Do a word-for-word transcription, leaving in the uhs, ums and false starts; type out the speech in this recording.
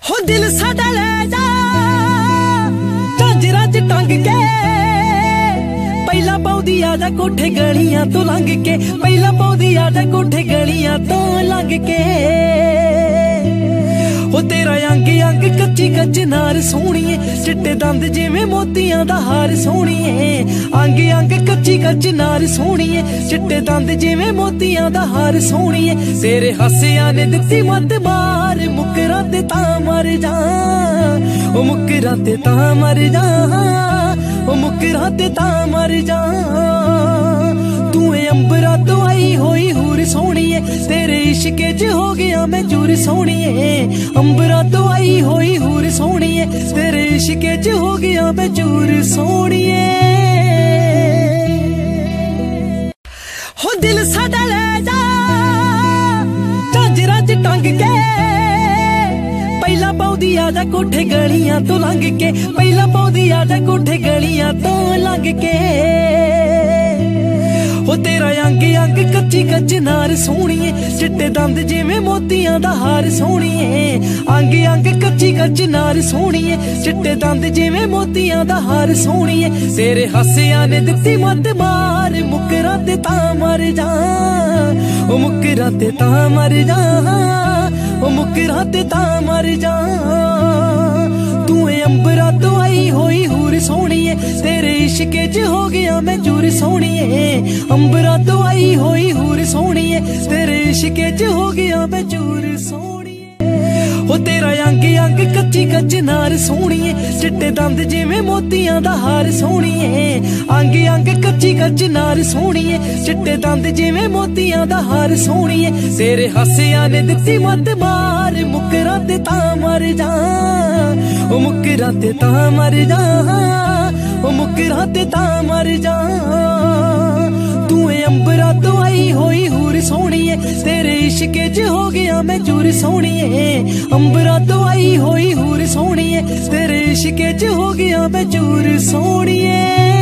हो दिल साडा ले जा झांजरा च टंग के पहला पौधी आजा कोठे गलियां तो लंघ के पहला पौधी आजा कोठे गलियां तो लंघ के हो तेरा अंग अंग कच्ची कच्च नार सोहणीए चिट्टे दंद जिवें मोतियां दा हार सोहणीए अंग अंग कच्ची कच्च नार सोहणीए चिट्टे दंद जिवें मोतियां दा हार सोहणीए तेरे हासियां ने दित्ती मत मार मुकरां ते तां मर जा ओ मुकरां ते तां मर जा ओ मुकरां ते तां मर जा तू अंबरा तो आई होई हूर सोहणीए तेरे इश्के च हो गया मैं चूर सोहणीए अंबरा तो आई होई हूर सोहणीए तेरे इश्के च हो गया मैं चूर सोहणीए हो दिल साडा ले जा झांजरा च टंग के पहला पौधी आजा कोठे गलियां तो लंघ के पहला पौधी आजा कोठे गलियां तो लंघ के हो तेरा अंग अंग कच्ची कच्च नार सोहणीए चिट्टे दंद जिवें मोतियां दा हार सोहणीए अंग अंग कच्ची कच्च नार सोहणीए चिट्टे दंद जिवें मोतियां दा हार सोहणीए तेरे हासियां ने दित्ती मत मार मुकरां ते तां मर जा ओ मुकरां ते तां मर जा ओ मुकरां ते तां मर जा तू अंबरा तो आई होई हूर सोहणीए तेरे इश्के च हो गया मैं चूर सोहणीए अंबरा तो आई होई हूर सोहणीए तेरे इश्के च हो गया मैं चूर सोहणीए हो तेरा अंग अंग कच्ची कच्च नार सोहणीए चिट्टे दंद जिवें मोतियां दा हार सोहणीए अंग अंग कच्ची कच्च नार सोहणीए चिट्टे दंद जिवें मोतियां दा हार सोहणीए तेरे हासियां ने दित्ती मत मार मुकरां ते तां मर जा ओ मुकरां ते तां मर जा ओ मुकरां ते तां मर जा तू अंबरा तो आई होई हूर सोहणीए तेरे इश्के च हो गया मैं चूर सोहणीए अंबरा तो आई होई हूर सोहणीए तेरे इश्के च हो गया मैं चूर सोहणीए।